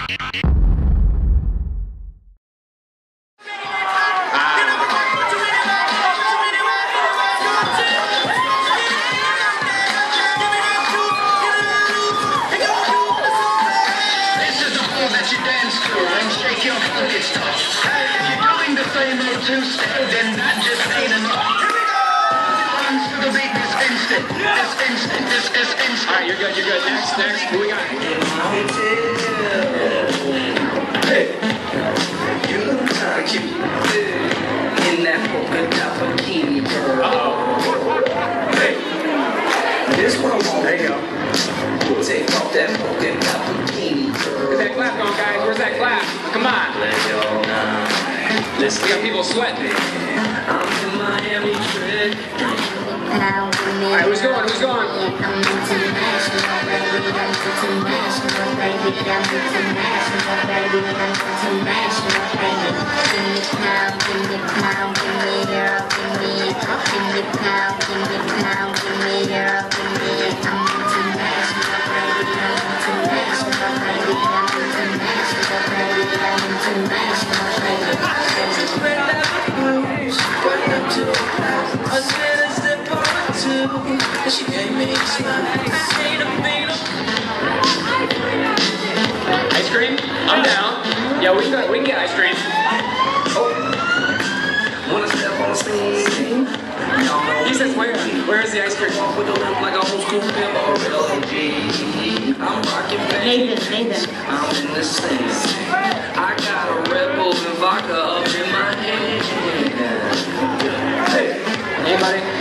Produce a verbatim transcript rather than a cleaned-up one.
Then that just ain't enough. Runs to the beat this instant. This instant. This is instant. Alright, you're good, you're good. Next, next. Who we got? Hey. You look kinda cute. In that polka dot bikini, girl. Uh-oh. Hey. This one I want. There you go. Take off that polka dot bikini, girl. Where's that clap going, guys? Where's that clap? Come on. Let go now. Listen, we got people sweating. I'm in Miami trip. Alright, who's going? Who's going? She gave me a smile. Ice cream? I'm down. Yeah, we can, we can get ice cream. Oh. Wanna step on the scene? He says where? Where is the ice cream? With a limp like a old school pimp or L G. I'm rocking Nathan, Nathan. I'm in the scene. I got a Red Bull and vodka up in my hand. Hey. Anybody?